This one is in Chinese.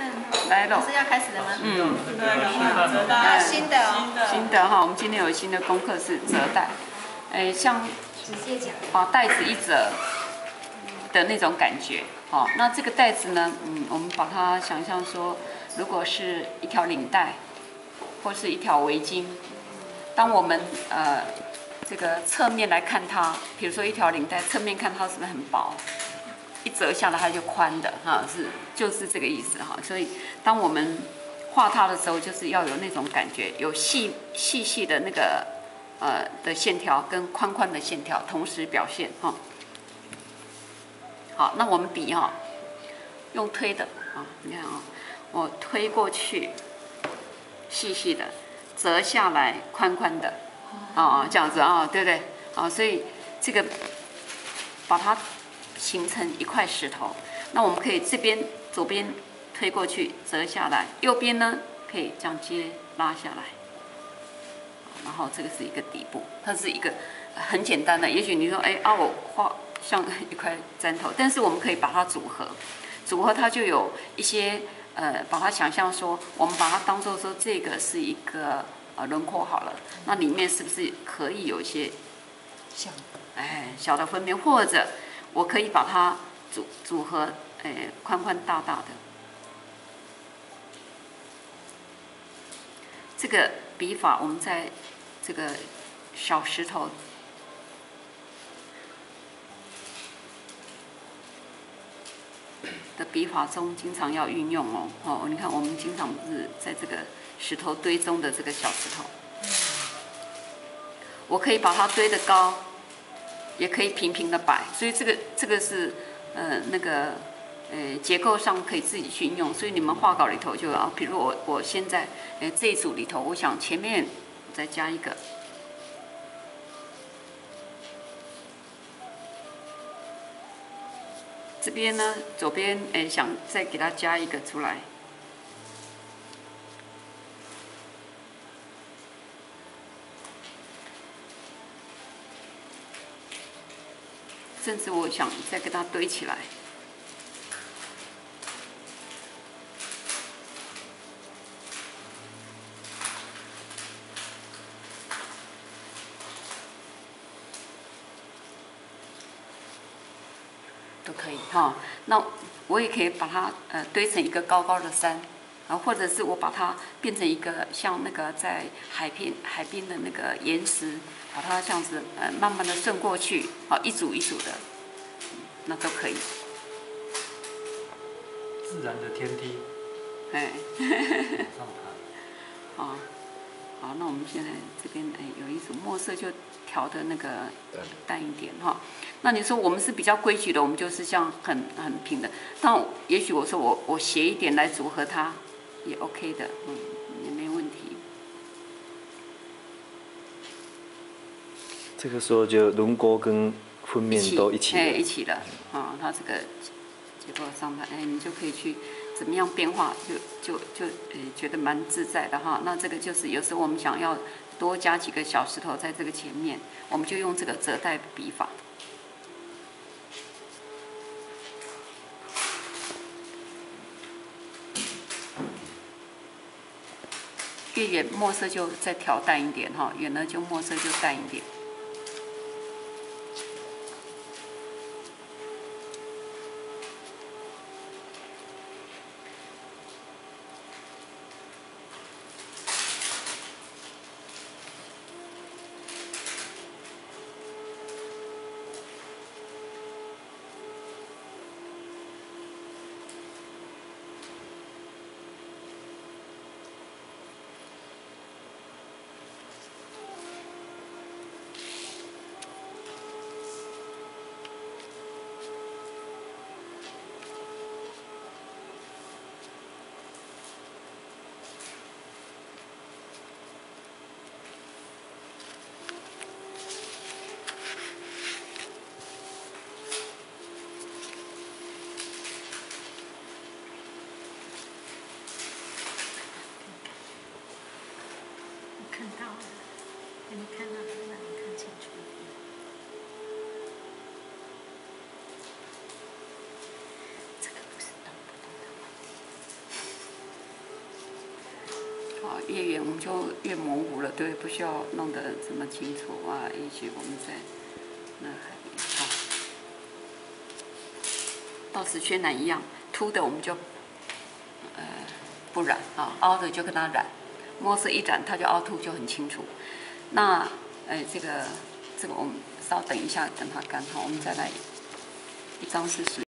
来了。 是要开始了吗？ 新的哦。 新的哈，我们今天有新的功课是折带，像直接讲。 把带子一折的那种感觉。好，那这个带子呢，我们把它想象说，如果是一条领带，或是一条围巾，当我们这个侧面来看它，比如说一条领带，侧面看它是不是很薄？一折下来它就宽的哈，就是这个意思哈。所以当我们画它的时候，就是要有那种感觉，有细的那个的线条跟宽宽的线条同时表现哈。好，那我们笔哈，用推的啊，你看啊，我推过去，细的，折下来宽宽的，这样子啊，对不对？啊，所以这个把它形成一块石头，那我们可以这边左边推过去折下来，右边呢可以这样接拉下来，然后这个是一个底部，它是一个很简单的。也许你说，我画像一块砖头，但是我们可以把它组合它就有一些把它想象说，我们把它当做说这个是一个轮廓好了，那里面是不是可以有一些小的分边，或者我可以把它组合，宽宽大的。这个笔法我们在这个小石头的笔法中经常要运用哦。你看我们经常是在这个石头堆中的这个小石头，我可以把它堆得高，也可以平平的摆，所以这个是结构上可以自己去应用，所以你们画稿里头就要，比如我现在这一组里头，我想前面再加一个，这边呢左边想再给它加一个出来，甚至我想再给它堆起来。都可以哈，那我也可以把它堆成一个高高的山，或者是我把它变成一个像那个在海边的那个岩石，把它这样子慢慢的顺过去，一组一组的，那都可以。 自然的天梯。上爬。好，那我们现在这边有一组墨色就调的那个淡一点哈。那你说我们是比较规矩的，我们就是像很平的。但也许我说我斜一点来组合它，也 OK 的，也没问题。 这个时候就轮廓跟封面都一起了。 一起了它这个结构上的你就可以去怎么样变化，就觉得蛮自在的哈。那这个就是有时候我们想要多加几个小石头在这个前面，我们就用这个折带笔法。越远墨色就再调淡一点哈，远了就墨色就淡一点。 啊，越远我们就越模糊了，对，不需要弄得这么清楚啊。也许我们在那海边啊，到时渲染一样，凸的我们就不染啊，凹的就跟它染，墨色一染它就凹凸就很清楚。那这个我们稍等一下，等它干好，我们再来一张是属于。